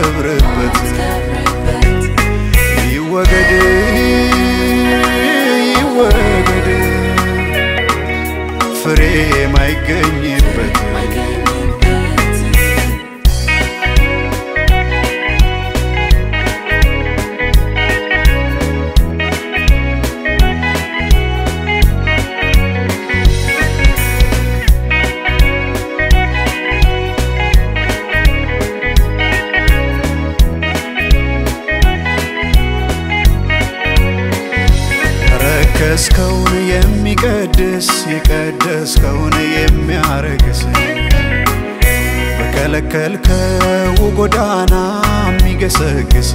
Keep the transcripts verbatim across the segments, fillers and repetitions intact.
ማትከብርበት ይወገድ ይወገድ ፍሬ ማይገኝበት ከስከውን የሚቀድስ የቀደስከውን የሚያረክስ በከለከልከው ጎዳና የሚገሰግስ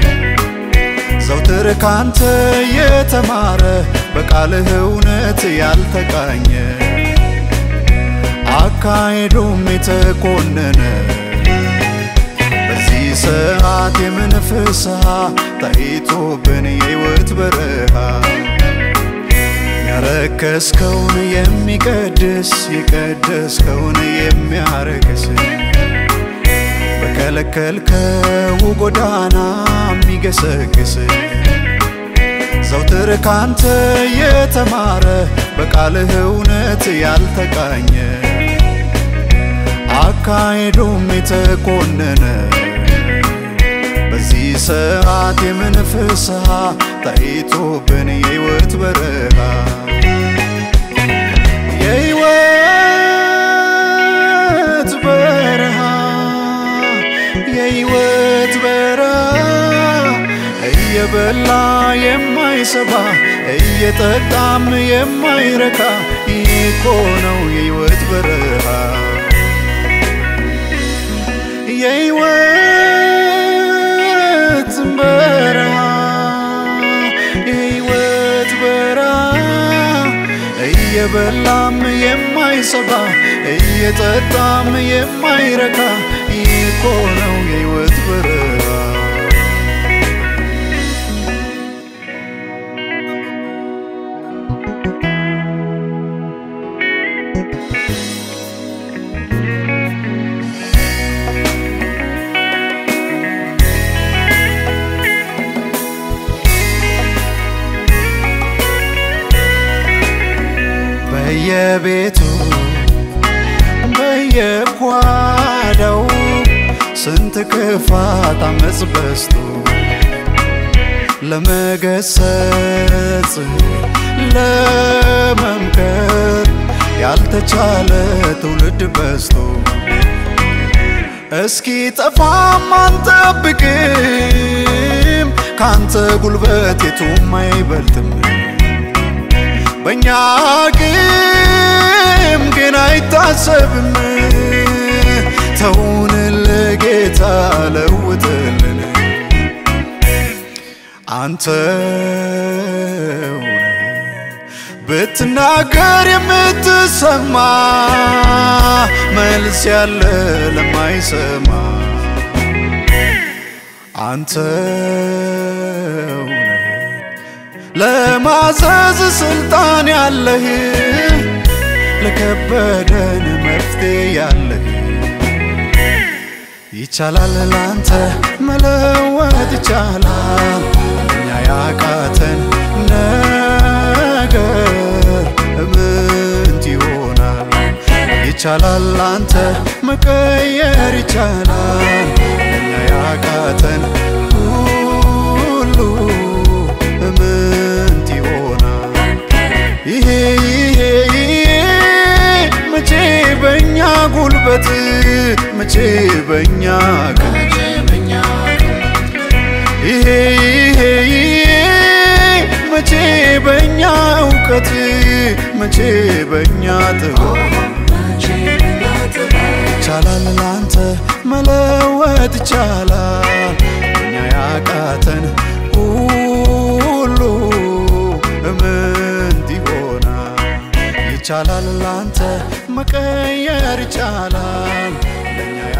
ዘውትር ካንተ የተማረ በቃልህ እውነት ያልተቃኘ አካሄዱም የተኮነነ በዚህ ሰዓት የመንፈሳ ታይቶብን የሕይወት በረሃ ያረከስከውን የሚቀድስ የቀደስከውን የሚያረክስ በከለከልከው ጎዳና የሚገሰግስ ዘውትር ካንተ የተማረ በቃልህ እውነት ያልተቃኘ አካሄዱም የተኮነነ በዚህ ሰዓት የመንፈሳ ታይቶብን የሕይወት በረሃ የሕይወት በረሃ የሕይወት በረሃ እየበላ የማይሰባ እየጠጣም የማይረካ ይኮ ነው የሕይወት በረሃ የሕይወት በረሃ የሕይወት በረሃ እየበላም የማይሰባ እየጠጣም የማይረካ ይኮ ነው የሕይወት በረሃ በየቤቱ በየጓዳው ስንት ክፋት አመጽ በዝቶ ለመገሰጽ ለመምከር ያልተቻለ ትውልድ በዝቶ እስኪ ጠፋም አንጠብቅም ካንተ ጉልበት የቱም አይበልጥም በእኛ አቅም ግን አይታሰብም ተውን ለጌታ ለውጥልን አንተው ብትናገር የምትሰማ መልስ ያለ ለማይሰማ አንተው ለማዘዝ ስልጣን ያለህ ለከበደን መፍትሄ ያለህ ይቻላል ላንተ መለወጥ ይቻላል እኛ ያቃተን ነገር ምን ይሆናል ይቻላል ላንተ መቀየር ይቻላል እኛ ያቃተን ሁሉ መቼ በእኛ ጉልበት መቼ በእኛ ይሄ መቼ በእኛ እውቀት መቼ በእኛ ጥበብ ይቻላል ላንተ መለወጥ ይቻላል እኛ ያቃተን ሁሉ ምን ይሆናል ይቻላል ላንተ መቀየር ይቻላል ለኛ